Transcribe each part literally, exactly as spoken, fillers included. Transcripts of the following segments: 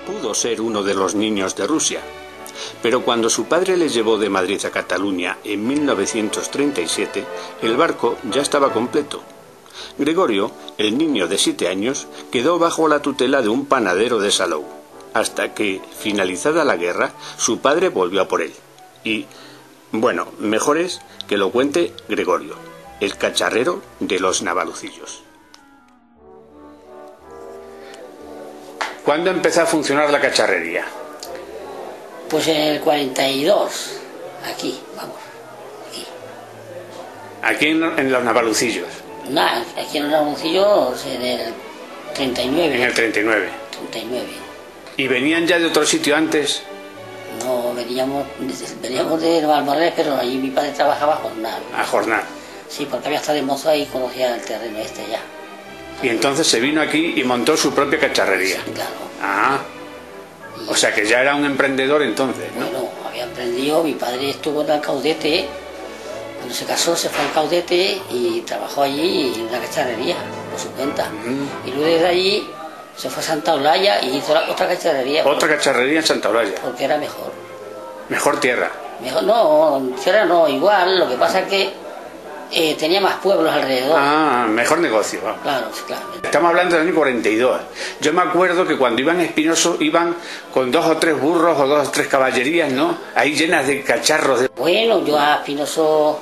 pudo ser uno de los niños de Rusia. Pero cuando su padre le llevó de Madrid a Cataluña en mil novecientos treinta y siete, el barco ya estaba completo. Gregorio, el niño de siete años, quedó bajo la tutela de un panadero de Salou, hasta que, finalizada la guerra, su padre volvió a por él. Y, bueno, mejor es que lo cuente Gregorio, el cacharrero de los Navalucillos. ¿Cuándo empezó a funcionar la cacharrería? Pues en el cuarenta y dos, aquí, vamos, aquí. Aquí en, en los Navalucillos. No, aquí en los Navalucillos en el treinta y nueve. En el treinta y nueve. treinta y nueve. ¿Y venían ya de otro sitio antes? No, veníamos, veníamos de Valmorales, pero allí mi padre trabajaba a jornal. A jornal. Sí, porque había estado de mozo ahí y conocía el terreno este ya. Y entonces se vino aquí y montó su propia cacharrería. Sí, claro. Ah. O sea que ya era un emprendedor entonces, ¿no? Bueno, había emprendido, mi padre estuvo en el Caudete, cuando se casó se fue al Caudete y trabajó allí en una cacharrería, por su cuenta. Mm. Y luego desde allí se fue a Santa Olaya y hizo la, otra cacharrería. Otra cacharrería en Santa Olaya. Porque era mejor. Mejor tierra. Mejor, no, tierra no, igual, lo que pasa es que eh, tenía más pueblos alrededor. Ah, mejor negocio. Claro, claro. Estamos hablando del año cuarenta y dos. Yo me acuerdo que cuando iban a Espinoso iban con dos o tres burros o dos o tres caballerías, ¿no? Ahí llenas de cacharros. De... Bueno, yo a Espinoso,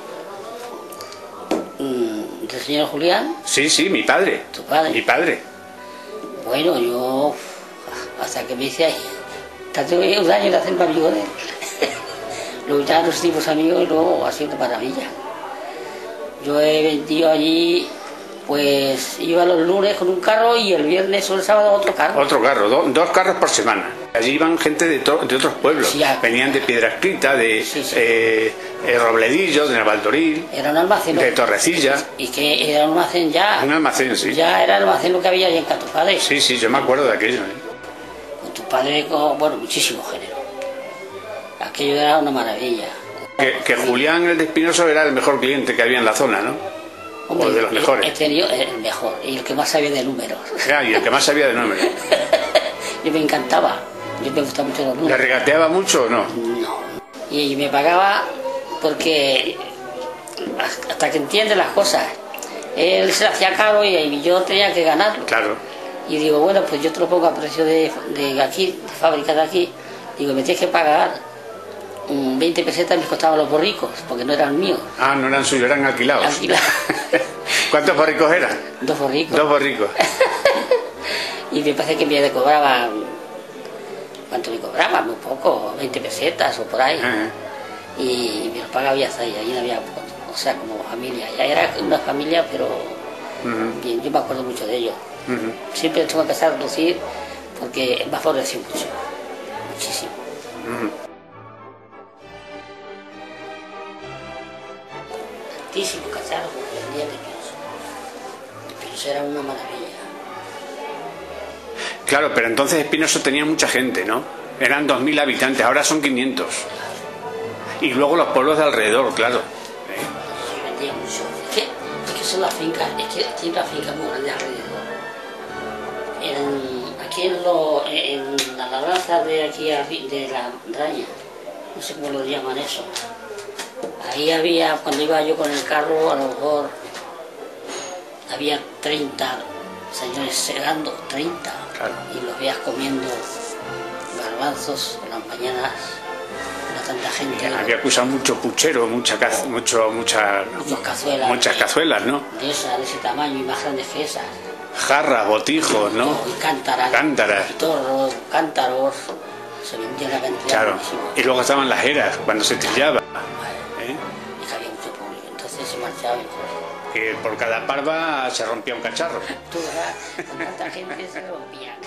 mmm, del señor Julián. Sí, sí, mi padre. ¿Tu padre? Mi padre. Bueno, yo, hasta que me hice ahí, tanto un año de hacerme amigo de él. Luego ya nos hicimos amigos y luego ha sido una maravilla. Yo he vendido allí, pues iba los lunes con un carro y el viernes o el sábado otro carro. Otro carro, do, dos carros por semana. Allí iban gente de, to, de otros pueblos. Sí, venían de Piedra Escrita, de sí, sí. Eh, eh, Robledillo, de Navaldoril. Era un almacén. De Torrecilla. Y que era un almacén ya. Un almacén, sí. Ya era el almacén lo que había allí en Canto Padre. Sí, sí, yo me acuerdo de aquello. ¿eh? Con tu padre, con, bueno, muchísimo género. Aquello era una maravilla. Que, que Julián, el de Espinoso, era el mejor cliente que había en la zona, ¿no? Hombre, o de los mejores. He tenido el mejor y el que más sabía de números. Ya, y el que más sabía de números. Yo me encantaba, yo me gustaba mucho los números. ¿Le regateaba mucho o no? No. Y me pagaba porque hasta que entiende las cosas. Él se hacía caro y yo tenía que ganarlo. Claro. Y digo, bueno, pues yo te lo pongo a precio de, de aquí, de fábrica de aquí. Digo, me tienes que pagar veinte pesetas, me costaban los borricos, porque no eran míos. Ah, no eran suyos, eran alquilados. Alquilados. ¿Cuántos borricos eran? Dos borricos. Dos borricos. Y me parece que me cobraban, ¿cuánto me cobraban? Muy poco, veinte pesetas o por ahí. Uh-huh. Y me los pagaba y hasta ahí, ahí no había, o sea, como familia. Ya era una familia, pero uh-huh. Bien, yo me acuerdo mucho de ello. Uh-huh. Siempre tengo que empezar a reducir porque me ha favorecido mucho, muchísimo. Uh-huh. Cacharro porque vendía de Espinoso. Espinoso era una maravilla. Claro, pero entonces Espinoso tenía mucha gente, ¿no? Eran dos mil habitantes, ahora son quinientos. Claro. Y luego los pueblos de alrededor, claro. ¿Eh? Sí, vendía mucho. Es que, es que son las fincas, es que tiene una finca muy grande alrededor. En, aquí en, lo, en la labranza de aquí de la Raña, no sé cómo lo llaman eso. Ahí había, cuando iba yo con el carro, a lo mejor había treinta señores segando, treinta, claro. Y los veías comiendo garbanzos en las mañanas, no tanta gente. Había que usar mucho puchero, mucha, mucho, mucha, cazuelas, muchas de, cazuelas, ¿no? De esas, de ese tamaño y más grandes que esas. Jarras, botijos, ¿no? Y cántaras. Cántaras. Y torros, cántaros, se vendía la cantidad. Claro. Muchísimo. Y luego estaban las eras, cuando se trillaba. Se marchaba mejor. Que por cada parva se rompía un cacharro. Tú verás, con tanta gente se rompían.